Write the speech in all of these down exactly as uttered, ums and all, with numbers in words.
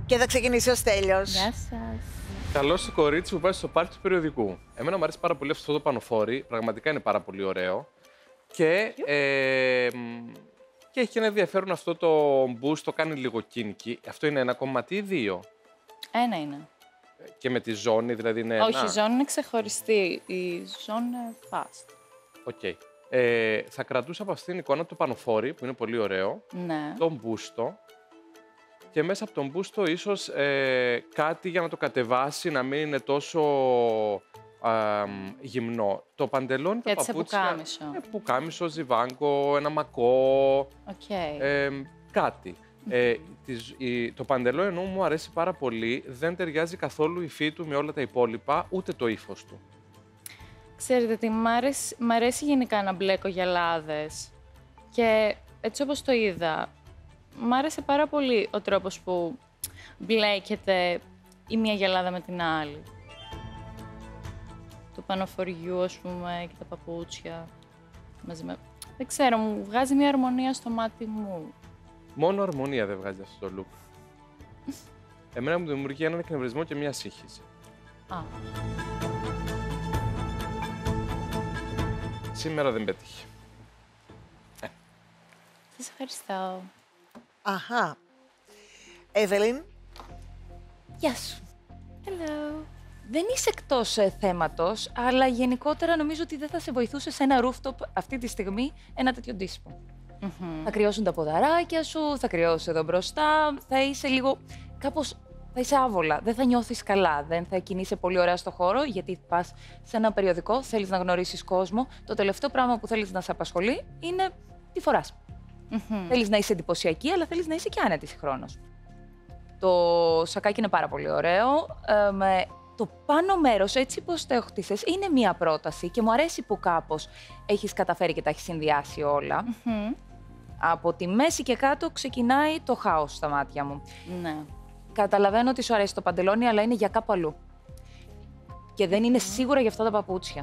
Και θα ξεκινήσει ο Στέλιος. Γεια σας. Καλώς το κορίτσι που πάει στο πάρκι του περιοδικού. Εμένα μου αρέσει πάρα πολύ αυτό το πανοφόρι. Πραγματικά είναι πάρα πολύ ωραίο. Και, ε, και έχει και ένα ενδιαφέρον αυτό το boost, το κάνει λίγο κίνκι. Αυτό είναι ένα κομμάτι ή δύο? Ένα είναι. Και με τη ζώνη, δηλαδή είναι Όχι, ένα. η ζώνη είναι ξεχωριστή. Η ζώνη είναι fast. Οκ. Okay. Ε, θα κρατούσα από αυτήν την εικόνα το πανοφόρι, που είναι πολύ ωραίο. Ναι. Τον μπούστο. Και μέσα από τον μπούστο ίσως ε, κάτι για να το κατεβάσει, να μην είναι τόσο α, γυμνό. Το παντελόνι, και τα έτσι παπούτσια... πουκάμισο. Ε, πουκάμισο, ζιβάγκο, ένα μακό, Okay. ε, κάτι. Ε, της, η, το παντελόνι ενώ μου αρέσει πάρα πολύ, δεν ταιριάζει καθόλου η υφή του με όλα τα υπόλοιπα, ούτε το ύφος του. Ξέρετε τι, μ' αρέσει, μ' αρέσει γενικά να μπλέκω γυαλάδες. Και έτσι όπως το είδα, μ' άρεσε πάρα πολύ ο τρόπος που μπλέκεται η μία γυαλάδα με την άλλη. Το πανοφοριού, ας πούμε, και τα παπούτσια. Μαζί με... Δεν ξέρω, μου βγάζει μια αρμονία στο μάτι μου. Μόνο αρμονία δεν βγάζει αυτό το look. Εμένα μου δημιουργεί έναν εκνευρισμό και μια σύγχυση. Α. Σήμερα δεν πέτυχε. Ε. Σας ευχαριστώ. Αχα. Εύελιν. Γεια σου. Hello. Δεν είσαι εκτός ε, θέματος, αλλά γενικότερα νομίζω ότι δεν θα σε βοηθούσε σε ένα rooftop αυτή τη στιγμή ένα τέτοιο ντύσιμο. Mm-hmm. Θα κρυώσουν τα ποδαράκια σου, θα κρυώσει εδώ μπροστά, θα είσαι λίγο κάπως, θα είσαι άβολα, δεν θα νιώθεις καλά, δεν θα κινείσαι πολύ ωραία στο χώρο, γιατί πας σε ένα περιοδικό, θέλεις να γνωρίσεις κόσμο, το τελευταίο πράγμα που θέλεις να σε απασχολεί είναι τι φοράς. Mm-hmm. Θέλεις να είσαι εντυπωσιακή, αλλά θέλεις να είσαι και άνετη συγχρόνως. Το σακάκι είναι πάρα πολύ ωραίο. Ε, με το πάνω μέρος, έτσι πως το χτίσες, είναι μία πρόταση και μου αρέσει που κάπως έχεις καταφέρει και τα έχεις συνδυάσει όλα. Mm-hmm. Από τη μέση και κάτω ξεκινάει το χάος στα μάτια μου. Ναι. Καταλαβαίνω ότι σου αρέσει το παντελόνι, αλλά είναι για κάπου αλλού. Και δεν είναι σίγουρα για αυτά τα παπούτσια.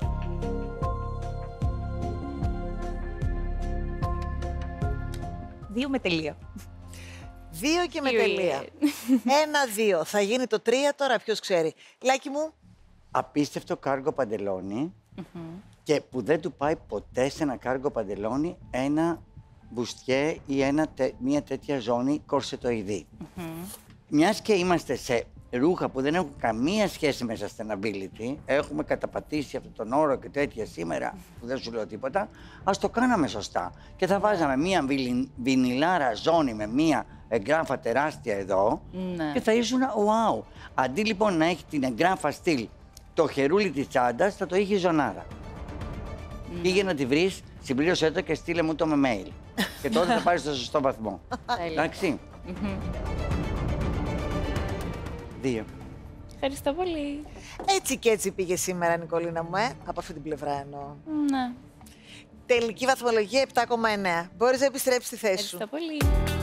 Δύο με τελεία. Δύο και με Period. τελεία. Ένα, δύο. Θα γίνει το τρία τώρα, ποιος ξέρει. Λάκη μου. Απίστευτο κάργο παντελόνι Mm-hmm. και που δεν του πάει ποτέ σε ένα κάργο παντελόνι ένα μπουστιέ ή ένα, τε, μια τέτοια ζώνη κορσετοειδή. Mm-hmm. Μιας και είμαστε σε ρούχα που δεν έχουν καμία σχέση με sustainability, έχουμε καταπατήσει αυτόν τον όρο και τέτοια σήμερα που δεν σου λέω τίποτα, ας το κάναμε σωστά. Και θα βάζαμε μια βινιλάρα ζώνη με μια εγγράφα τεράστια εδώ Ναι. και θα ήσουν wow. Αντί λοιπόν να έχει την εγγράφα στυλ το χερούλι της τσάντας, θα το είχε ζωνάρα. Ναι. Πήγε να τη βρεις, συμπλήρωσέ το και στείλε μου το με mail. Και τότε θα πάρεις το σωστό βαθμό. Τέλεια. Εντάξει. Mm-hmm. Δύο. Ευχαριστώ πολύ. Έτσι και έτσι πήγε σήμερα, Νικολίνα μου, ε. Από αυτή την πλευρά εννοώ. Ναι. Τελική βαθμολογία επτά κόμμα εννέα. Μπορείς να επιστρέψεις στη θέση σου. Ευχαριστώ πολύ.